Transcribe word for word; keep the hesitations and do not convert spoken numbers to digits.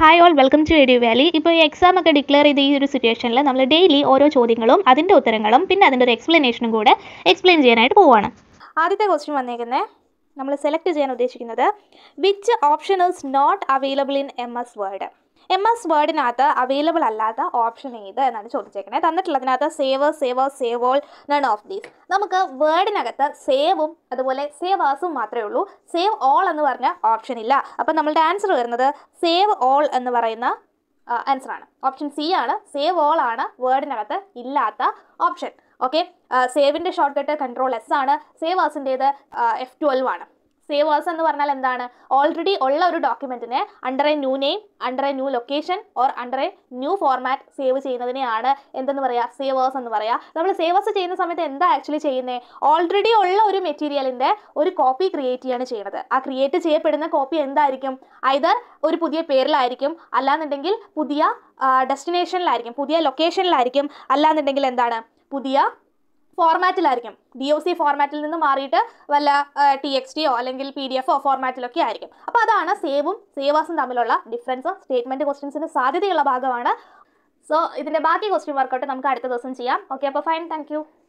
Hi all welcome to Edu Valley. ഇപ്പോൾ ഈ exam ഒക്കെ ഡിക്ലെയർ ചെയ്ത ഈ ഒരു സിറ്റുവേഷനിൽ നമ്മൾ ഡെയിലി ഓരോ ചോദ്യങ്ങളും അതിൻ്റെ ഉത്തരങ്ങളും പിന്നെ അതിൻ്റെ ഒരു എക്സ്പ്ലനേഷനും കൂടെ എക്സ്പ്ലെയിൻ ചെയ്യാനായിട്ട് പോവുകയാണ്. ആദ്യത്തെ ക്വസ്റ്റ്യൻ വന്നേക്കുന്നത് നമ്മൾ സെലക്ട് ചെയ്യാൻ ഉദ്ദേശിക്കുന്നത് which option is not available in M S word. M S വേർഡിനകത്ത് അവൈലബിൾ അല്ലാത്ത ഓപ്ഷൻ ഏത് എന്നാണ് ചോദിച്ചേക്കുന്നത്. തന്നിട്ടുള്ളതിനകത്ത് save save save all none of these. നമുക്ക് വേർഡിനകത്ത് സേവും അതുപോലെ സേവേഴ്സും മാത്രമേ ഉള്ളൂ. സേവ് ഓൾ എന്ന് പറഞ്ഞ ഓപ്ഷൻ ഇല്ല. അപ്പം നമ്മളുടെ ആൻസർ വരുന്നത് സേവ് ഓൾ എന്ന് പറയുന്ന ആൻസറാണ്. ഓപ്ഷൻ സി ആണ്. സേവ് ഓൾ ആണ് വേർഡിനകത്ത് ഇല്ലാത്ത ഓപ്ഷൻ. ഓക്കെ, സേവിൻ്റെ ഷോർട്ട് കട്ട് കൺട്രോൾ എസ് ആണ്. സേവേഴ്സിൻ്റേത് എഫ് ട്വൽവ് ആണ്. സേവേഴ്സ് എന്ന് പറഞ്ഞാൽ എന്താണ്? ഓൾറെഡി ഉള്ള ഒരു ഡോക്യുമെൻറ്റിനെ under a new name, under a new location or under a new format save ചെയ്യുന്നതിനെയാണ് എന്തെന്ന് പറയുക? സേവേഴ്സ് എന്ന് പറയുക. നമ്മൾ സേവേഴ്സ് ചെയ്യുന്ന സമയത്ത് എന്താ ആക്ച്വലി ചെയ്യുന്നത്? ഓൾറെഡി ഉള്ള ഒരു മെറ്റീരിയലിൻ്റെ ഒരു കോപ്പി ക്രിയേറ്റ് ചെയ്യാണ് ചെയ്യുന്നത്. ആ ക്രിയേറ്റ് ചെയ്യപ്പെടുന്ന കോപ്പി എന്തായിരിക്കും? ഐദർ ഒരു പുതിയ പേരിലായിരിക്കും, അല്ലാന്നുണ്ടെങ്കിൽ പുതിയ ഡെസ്റ്റിനേഷനിലായിരിക്കും, പുതിയ ലൊക്കേഷനിലായിരിക്കും, അല്ലാന്നുണ്ടെങ്കിൽ എന്താണ് പുതിയ ഫോർമാറ്റിലായിരിക്കും. ഡി ഒ സി ഫോർമാറ്റിൽ നിന്ന് മാറിയിട്ട് വല്ല ടി എക്സ് ടിയോ അല്ലെങ്കിൽ പി ഡി എഫോ ഫോർമാറ്റിലൊക്കെ ആയിരിക്കും. അപ്പോൾ അതാണ് സേവും സേവേഴ്സും തമ്മിലുള്ള ഡിഫറൻസ്. സ്റ്റേറ്റ്മെൻറ്റ് ക്വസ്റ്റ്യൻസിന് സാധ്യതയുള്ള ഭാഗമാണ്. സോ ഇതിൻ്റെ ബാക്കി ക്വസ്റ്റ്യൻ വർക്കൗട്ട് നമുക്ക് അടുത്ത ദിവസം ചെയ്യാം. ഓക്കെ, അപ്പോൾ ഫൈൻ, താങ്ക് യു.